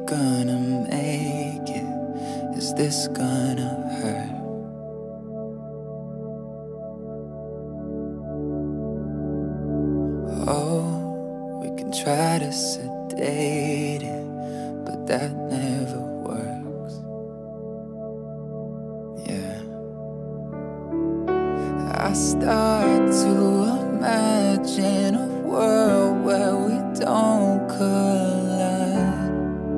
gonna make it? Is this gonna hurt? Oh, we can try to sedate it, but that never works. Yeah, I start to imagine a world where we don't collide.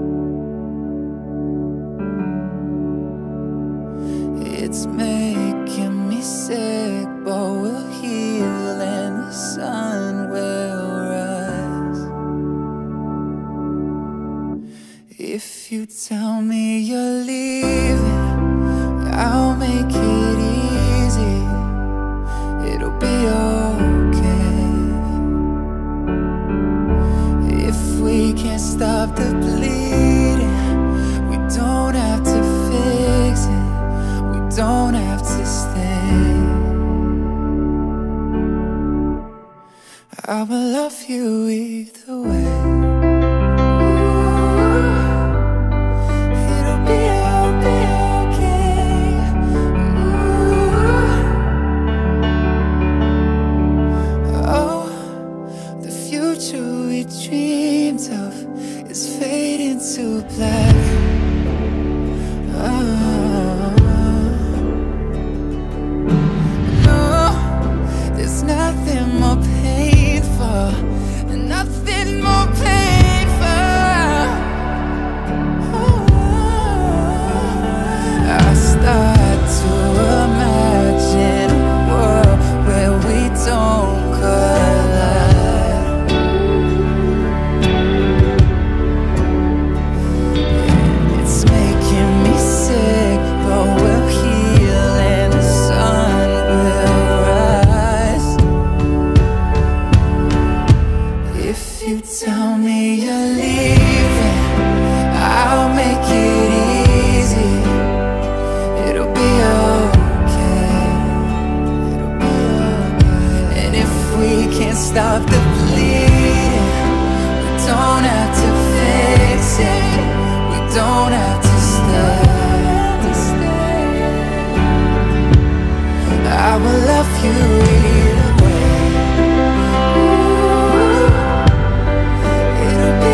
It's making me sick, but we'll heal and the sun will rise. If you tell me you're leaving, I'll make it easy. It'll be okay. If we can't stop the bleeding, we don't have to fix it. We don't have to stay. I will love you either way. It'll be okay. Oh, the future we dreamed of is fading to black. There's nothing more painful, nothing more painful. I start to imagine a world where we don't collide. It's making me sick, but we'll heal and the sun will rise. If you tell me you're leaving, I'll make it easy. It'll be okay. It'll be okay. And if we can't stop the bleeding, we don't have to fix it. We don't have to stay. I will love you either way. It'll be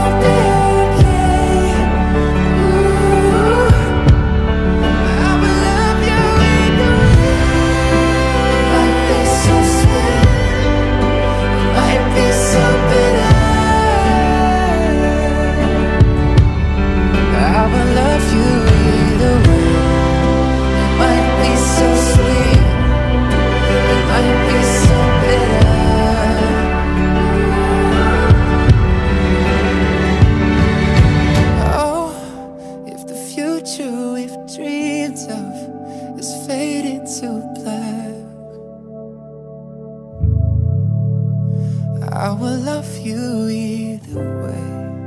okay. I will love you either way. Might be so sweet, might be so bitter. I will love you either way. It might be so sweet, it might be so bitter. Oh, if the future we've dreamed of is fading to black, I will love you either way.